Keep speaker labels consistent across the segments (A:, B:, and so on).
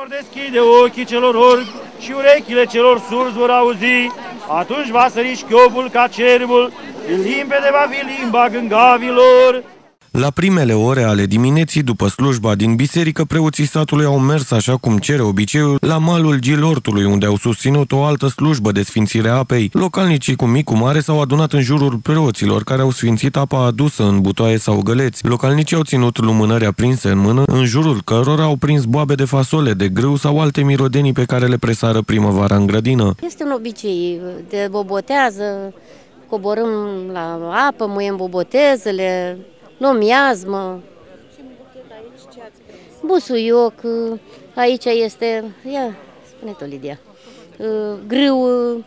A: vor deschide ochii celor orbi și urechile celor surzi vor auzi, atunci va sări șchiopul ca cerbul, limpede va fi limba gângavilor.
B: La primele ore ale dimineții, după slujba din biserică, preoții satului au mers, așa cum cere obiceiul, la malul Gilortului, unde au susținut o altă slujbă de sfințire a apei. Localnicii cu mic, cu mare s-au adunat în jurul preoților, care au sfințit apa adusă în butoaie sau găleți. Localnicii au ținut lumânări aprinse în mână, în jurul cărora au prins boabe de fasole, de grâu sau alte mirodenii pe care le presară primăvara în grădină.
C: Este un obicei de bobotează, coborâm la apă, muiem bobotezele, luăm miazmă, busuioc, aici este, ia, spune tu, Lidia, grâu,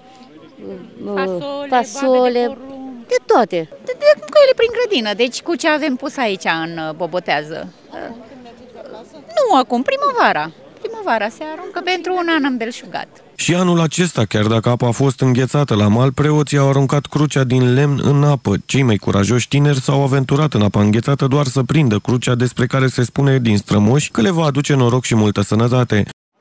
C: fasole, de toate.
D: De ele prin grădină, deci cu ce avem pus aici în bobotează? Nu acum, primăvara. Primăvara se aruncă, pentru un an am belșugat.
B: Și anul acesta, chiar dacă apa a fost înghețată la mal, preoții au aruncat crucea din lemn în apă. Cei mai curajoși tineri s-au aventurat în apa înghețată doar să prindă crucea, despre care se spune din strămoși că le va aduce noroc și multă sănătate.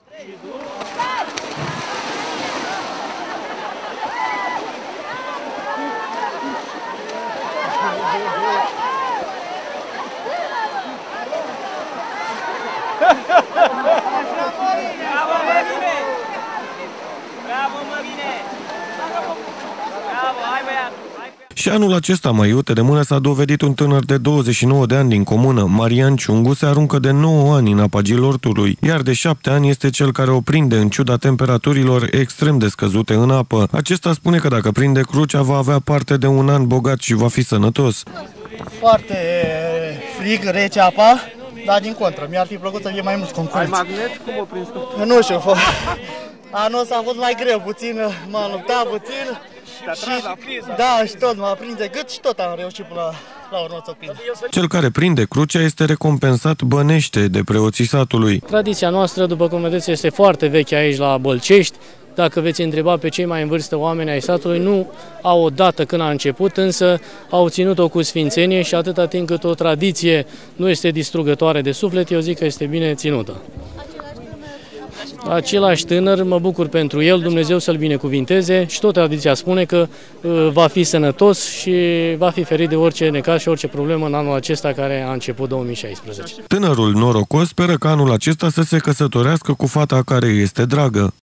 B: Și anul acesta, mai iute de mână, s-a dovedit un tânăr de 29 de ani din comună. Marian Ciungu se aruncă de 9 ani în apa Gilortului, iar de 7 ani este cel care o prinde în ciuda temperaturilor extrem de scăzute în apă. Acesta spune că dacă prinde crucea va avea parte de un an bogat și va fi sănătos.
E: Foarte frig, rece apa, dar din contră, mi-ar fi plăcut să fie mai mulți concurenți.
F: Ai magnet? Cum o prins tu?
E: Nu știu, anul ăsta a fost mai greu puțin, m-am luptat puțin. Și tot m-a prins de gât și tot am reușit până la urmă să prind.
B: Cel care prinde crucea este recompensat bănește de preoții satului.
G: Tradiția noastră, după cum vedeți, este foarte veche aici la Bălcești. Dacă veți întreba pe cei mai în vârstă oameni ai satului, nu au o dată când a început, însă au ținut-o cu sfințenie și atâta timp cât o tradiție nu este distrugătoare de suflet, eu zic că este bine ținută. Același tânăr, mă bucur pentru el, Dumnezeu să-l binecuvinteze și tot tradiția spune că va fi sănătos și va fi ferit de orice necaz și orice problemă în anul acesta care a început 2016.
B: Tânărul norocos speră că anul acesta să se căsătorească cu fata care îi este dragă.